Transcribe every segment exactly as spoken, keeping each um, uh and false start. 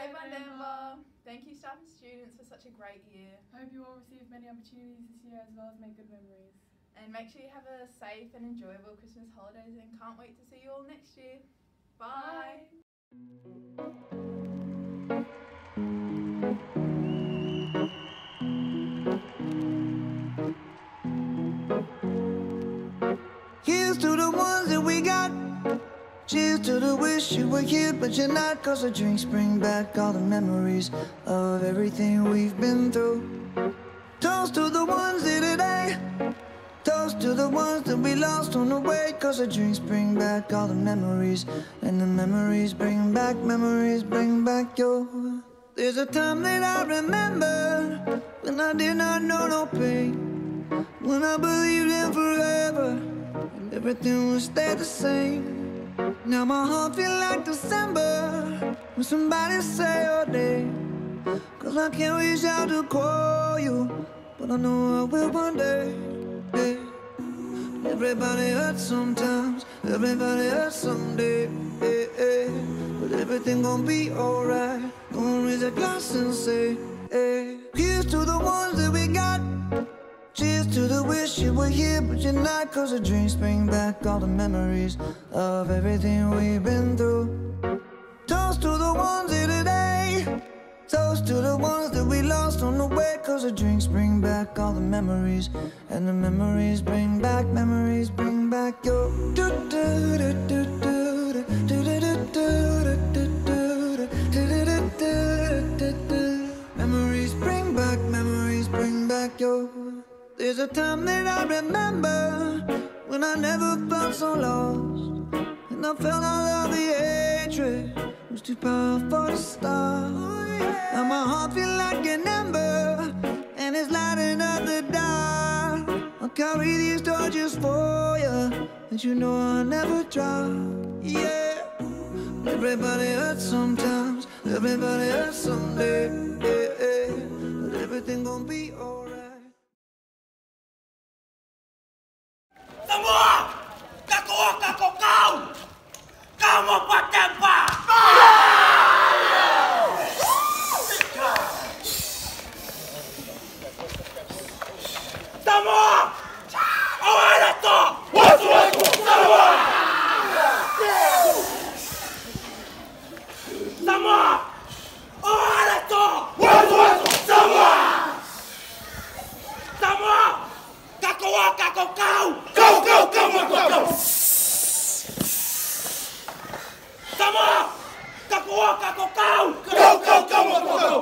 Hey Bundmaba! Thank you staff and students for such a great year. Hope you all receive many opportunities this year as well as make good memories. And make sure you have a safe and enjoyable Christmas holidays and can't wait to see you all next year. Bye! Here's to the ones that we got. Cheers to the wish you were here but you're not. Cause the drinks bring back all the memories of everything we've been through. Toast to the ones here today. Toast to the ones that we lost on the way. Cause the drinks bring back all the memories. And the memories bring back, memories bring back your. There's a time that I remember when I did not know no pain, when I believed in forever and everything would stay the same. Now my heart feel like December when somebody say your name. Cause I can't reach out to call you, but I know I will one day. Yeah. Everybody hurts sometimes, everybody hurts someday. Yeah, yeah. But everything gon' be alright. Gonna raise a glass and say, hey. Here's to the ones that we got. Cheers to the wish you were here but you're not. Cause the drinks bring back all the memories of everything we've been through. Toast to the ones here today. Toast to the ones that we lost on the way. Cause the drinks bring back all the memories. And the memories bring back, memories bring back your. Memories bring back, memories bring back your. There's a time that I remember when I never felt so lost, and I felt all of the hatred was too powerful to stop. Now my heart feel like an ember, and it's lighting up the dark. I'll carry these torches for you, and you know I'll never drop. Yeah. Everybody hurts sometimes, everybody hurts someday. Yeah, yeah. But everything gon' be alright. Semua! Kakuha kako kau! Kamu patempa! Semua! Awal itu! Wasu wasu! Semua! Semua! Awal itu! Wasu wasu! Semua! Semua! Kakuha kako kau! Go, go, go, go, go, go! Semua! Kakuha kako kau! Go, go, go, go, go, go!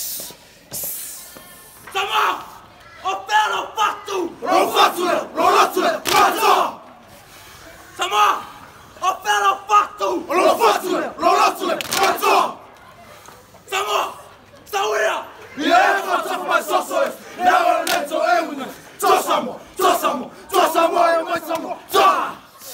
Semua! Opero fatu! Rofatule! Rolatule! Razo! Semua! Opero fatu! Rofatule! Rolatule! Razo! Semua! Sawia! Yeah, what's up my sauce? Now let's go everyone! Tosamo! Tosamo! Tosamo! Tosamo! Tosamo!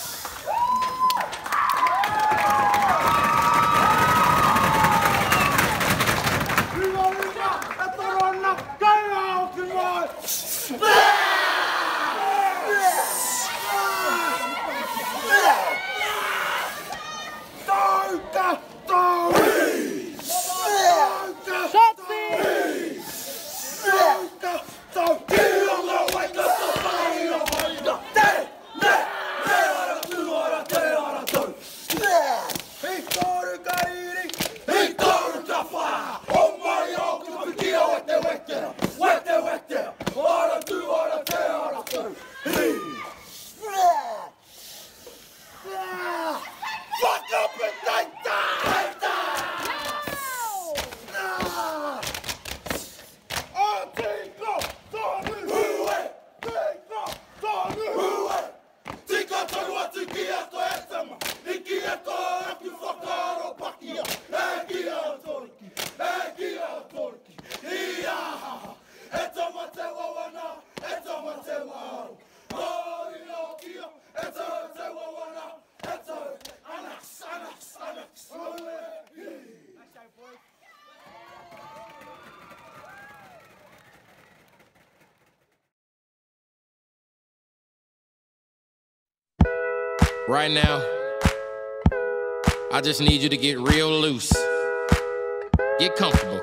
Right now, I just need you to get real loose. Get comfortable.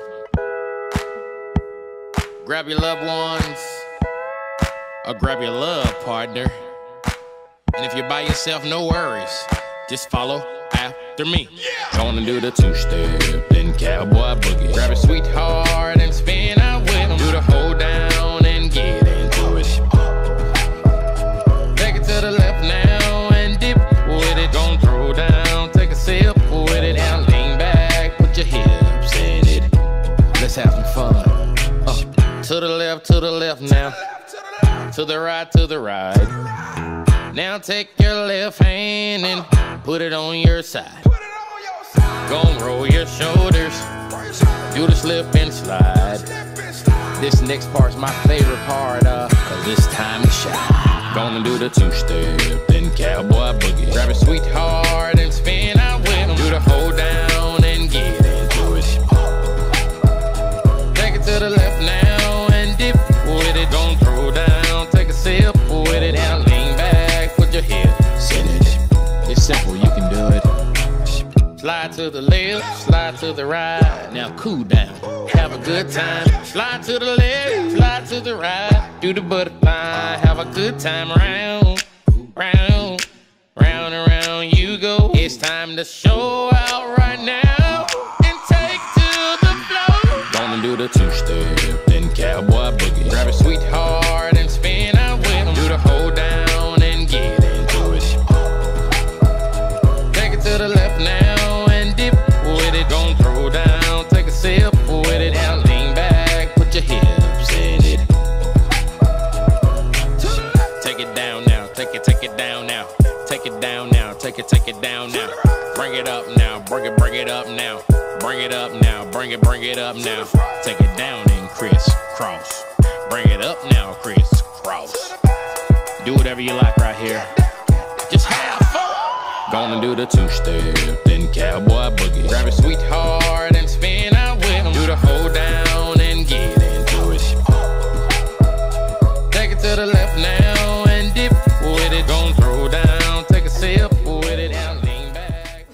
Grab your loved ones, or grab your love partner. And if you're by yourself, no worries. Just follow after me. Gonna do the two-step, then cowboy boogie. Grab a sweetheart and spin out with them. Do the hold down and get into it. Take it to the left now and dip with it. Gonna throw down, take a sip with it. Now lean back, put your hips in it. Let's have some fun. Uh, to the left, to the left now. To the right, to the right. Now take your left hand and put it on your side. Gonna roll your shoulders, do the slip and slide. This next part's my favorite part, uh, cause it's time to shine. Gonna do the two-step, then cowboy boogie. Grab a sweetheart and spin out with them. Do the hold down and get into it. Take it to the left now and dip with it. Gonna throw down, take a sip with it. Now lean back, put your hips in it. It's simple, you can do it. Slide to the left, slide to the right. Now cool down, have a good time. Slide to the left, slide to the right. Do the butterfly, have a good time. Round, round, round and round you go. It's time to show out right now and take to the floor. Gonna do the two-step, then cowboy boogie. Grab a sweetheart and spin out with them. Do the hold down and get into it. Take it to the left now and dip with it. Gonna throw down, take a sip with it. Now lean back, put your hips in it. Take it down now, take it, take it down now. Take it down now, take it, take it down now. Bring it up now, bring it, bring it up now. Bring it up now, bring it, bring it up now. Take it down and crisscross. Bring it up now, crisscross. Do whatever you like right here. Just have fun. Gonna do the two-step, then cowboy boogie. Grab a sweetheart and spin out with them. Do the hold down and get into it. Take it to the left now